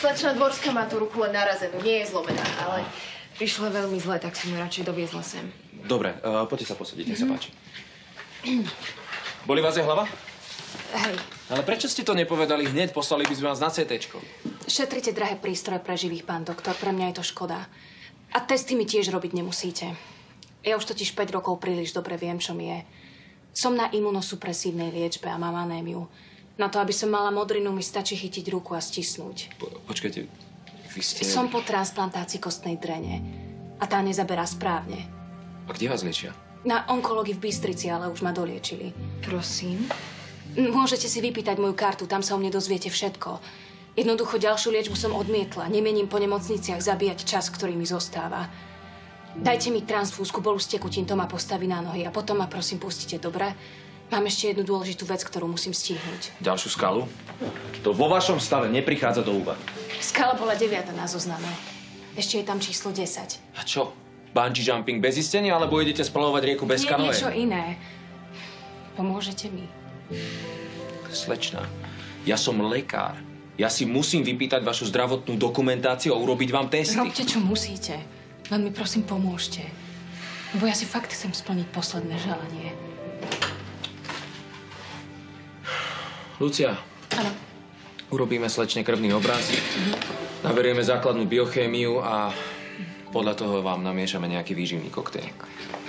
Slečna Dvorská má tú ruku len narazenú, nie je zlomená, ale prišlo veľmi zle, tak som ju radšej doviezla sem. Dobre, poďte sa posediť, nech sa páči. Boli vás je hlava? Hej. Ale prečo ste to nepovedali hneď? Poslali by sme vás na CT-čko. Šetrite drahé prístroje pre živých, pán doktor. Pre mňa je to škoda. A testy mi tiež robiť nemusíte. Ja už totiž 5 rokov príliš dobre viem, čo mi je. Som na imunosupresívnej liečbe a mám anémiu. Na to, aby som mala modrinu, mi stačí chytiť ruku a stisnúť. Počkajte, vy ste... Som po transplantácii kostnej drene. A tá nezaberá správne. A kde vás liečia? Na onkológii v Bystrici, ale už ma doliečili. Prosím? Môžete si vypýtať moju kartu, tam sa o mne dozviete všetko. Jednoducho ďalšiu liečbu som odmietla. Nemením po nemocniciach zabíjať čas, ktorý mi zostáva. Dajte mi transfúzku, bolu z tekutín, to ma postaví na nohy a potom ma prosím pustite, dobre? Mám ešte jednu dôležitú vec, ktorú musím stihnúť. Ďalšiu skalu? To vo vašom stave neprichádza do úvahy. Skala bola 9. na zozname. Ešte je tam číslo 10. A čo? Bungee jumping bez istenia, alebo idete splavovať rieku bez kanoe? Nie, niečo iné. Pomôžete mi. Slečna, ja som lekár. Ja si musím vypýtať vašu zdravotnú dokumentáciu a urobiť vám testy. Robte, čo musíte. Len mi prosím pomôžte. Lebo ja si fakt chcem splniť posledné želanie. Lucia. Áno. Urobíme slečne krvný obraz, naberieme základnú biochémiu a podľa toho vám namiešame nejaký výživný koktejl.